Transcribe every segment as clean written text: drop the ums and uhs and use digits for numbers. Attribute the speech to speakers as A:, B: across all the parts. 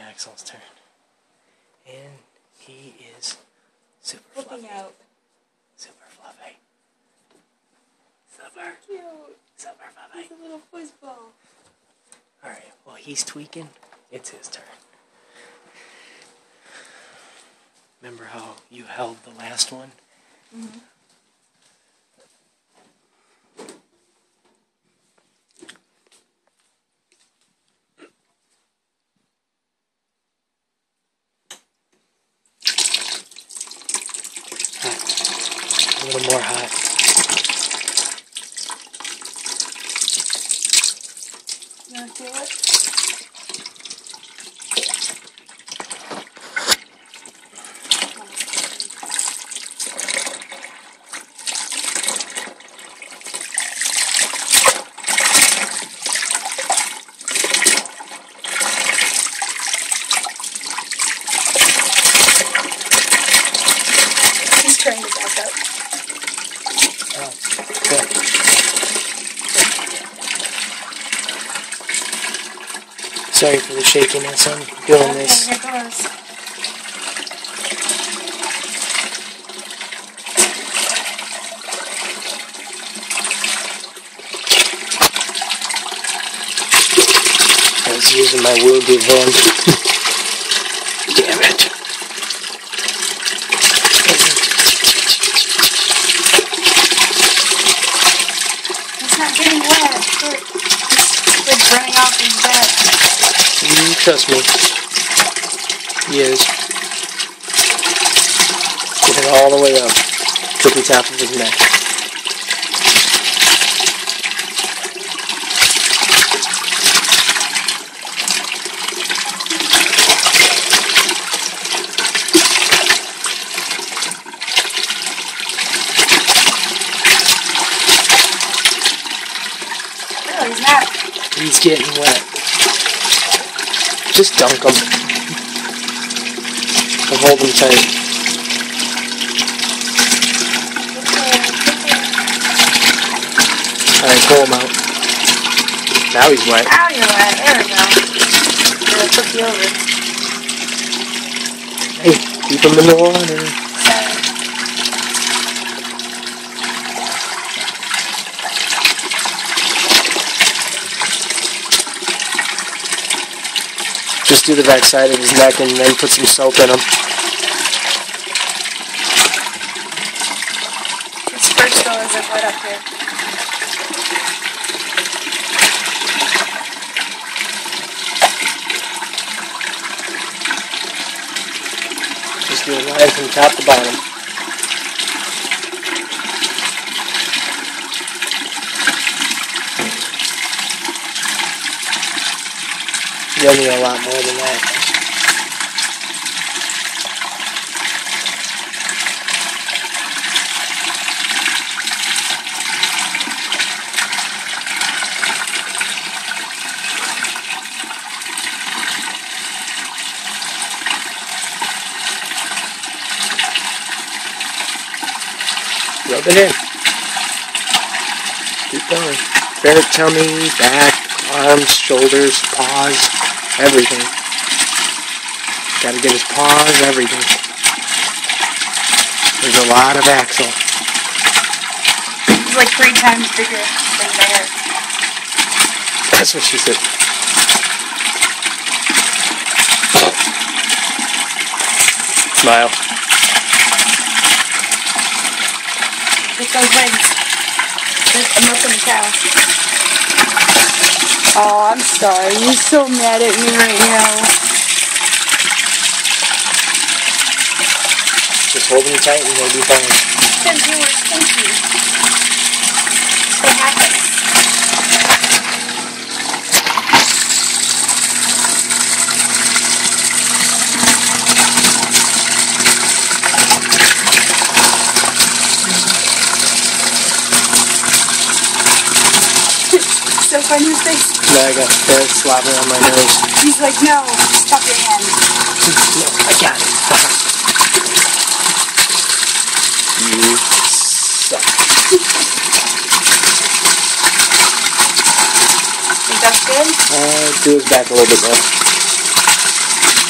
A: Axel's turn. And he is super
B: Flipping
A: fluffy.
B: out.
A: Super fluffy. Super.
B: Cute.
A: Super fluffy.
B: It's a little football.
A: Alright, while he's tweaking, it's his turn. Remember how you held the last one?
B: Mm-hmm.
A: A little more hot.
B: You want to feel it? He's trying to back up.
A: Oh, good. Sorry for the shakiness. I'm doing this.
B: Here goes.
A: I was using my wounded hand. Damn it.
B: He's not getting wet. It's like running off his butt.
A: Trust me. He is. Get it all the way up to the top of his neck.
B: No, he's not.
A: He's getting wet. Just dunk him. And hold him tight. Alright, pull him out. Now he's wet.
B: Ow, you're wet. There we go. It'll flip you over.
A: Hey, keep him in the water.
B: Sorry.
A: Just do the back side of his neck and then put some soap in him.
B: His first go is like right up here.
A: Just do a line from top to bottom. You'll need a lot more than that. Rub it in. Keep going. Bare tummy, back, arms, shoulders, paws, everything. Gotta get his paws, everything. There's a lot of Axel.
B: He's like 3 times bigger than Bear.
A: That's what she said. Smile.
B: With those legs. I'm up in the cow. Oh, I'm sorry. You're so mad at me right now.
A: Just hold him tight and he'll be fine.
B: Because you were stinky. What happened? So funny his face.
A: Now I got ferret slobber on my nose.
B: He's like, no, stop your hand.
A: No, I got it. You suck.
B: Think that's good?
A: Do his back a little bit more.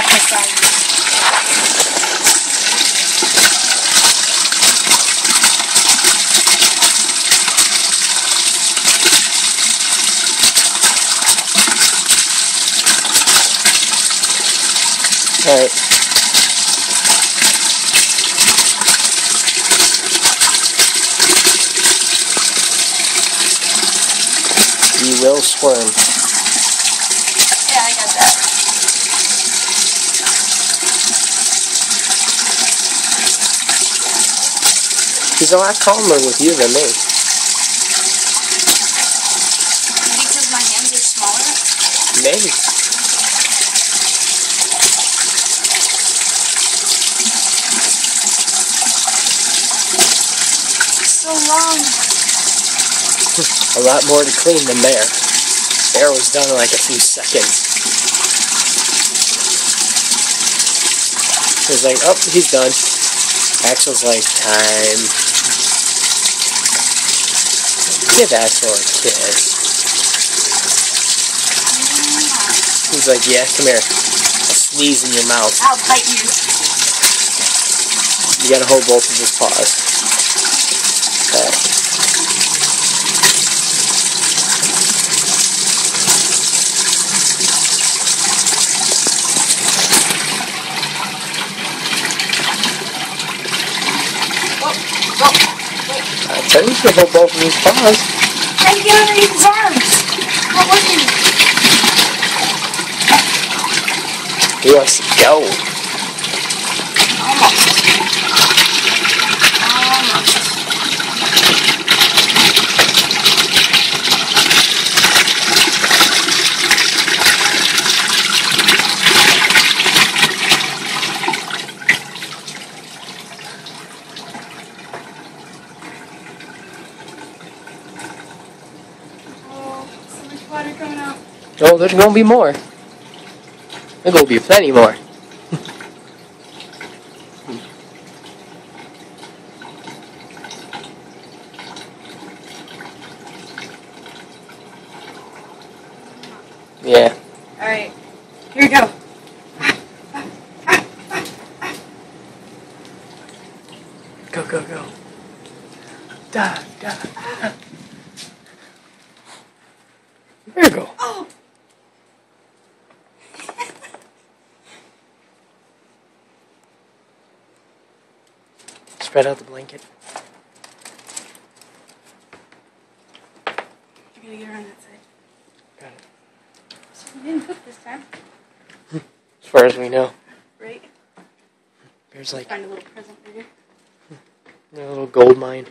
A: Alright. You will squirm.
B: Yeah, I got that.
A: He's a lot calmer with you than me.
B: Maybe because my hands are smaller?
A: Maybe.
B: So long.
A: A lot more to clean than there. There was done in like a few seconds. It was like, oh, he's done. Axel's like, time. Give Axel a kiss. He's like, yeah, come here. I'll sneeze in your mouth.
B: I'll bite you.
A: You gotta hold both of his paws. Okay. I said you should hold both of his paws.
B: Try to get underneath his arms. Not working.
A: He wants to go.
B: Almost. So much water coming out.
A: Oh, there's gonna be more. There's gonna be plenty more. Yeah.
B: Alright. Here we go.
A: Go, go, go. Da, da, da. There you go.
B: Oh!
A: Spread out the blanket.
B: I gotta get around that side.
A: Got it.
B: So we didn't cook this time.
A: As far as we know.
B: Right?
A: There's like
B: Find a little present for you.
A: a little gold mine.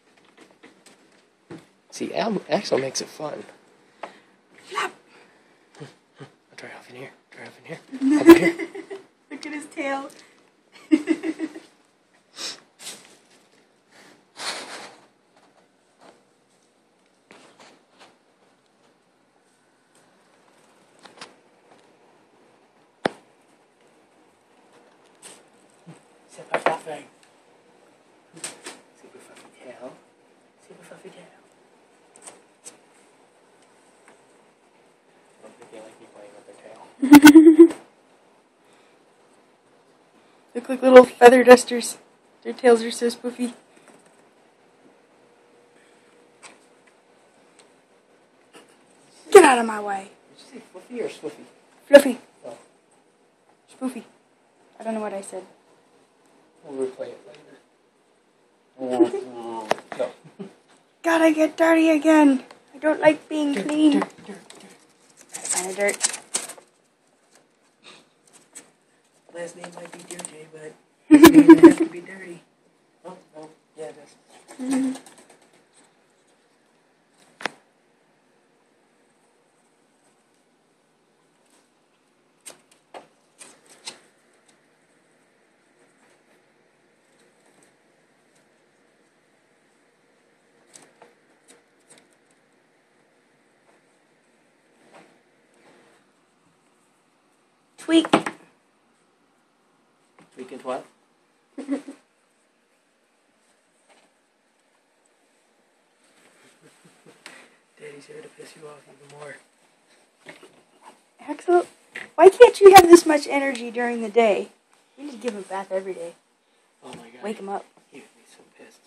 A: See, Axel makes it fun.
B: Flap!
A: I'll try off in here. Try off in here. Up here.
B: Look at his tail.
A: Super fluffy. Super fluffy tail. Super fluffy tail. I don't think they like me playing with their tail.
B: Look like little feather dusters. Their tails are so spoofy. Get out of my way.
A: Did you say fluffy or swiffy?
B: Fluffy.
A: Oh.
B: Spoofy. I don't know what I said.
A: We'll replay it later. No.
B: Gotta get dirty again. I don't like being
A: Dirt,
B: clean.
A: dirt, dirt, dirt.
B: Kind of dirt.
A: Last name might be DJ, but his name doesn't have to be dirty. Oh, oh, yeah, it does.
B: Tweak.
A: Weekend what? Daddy's here to piss you off even more.
B: Axel, Why can't you have this much energy during the day? You need to give him a bath every day.
A: Oh my god.
B: Wake him up.
A: He would be so pissed.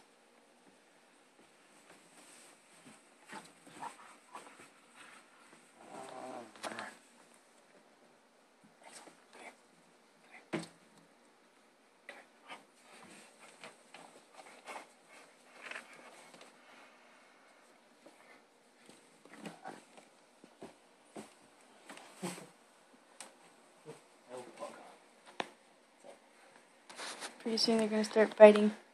B: Pretty soon they're going to start fighting.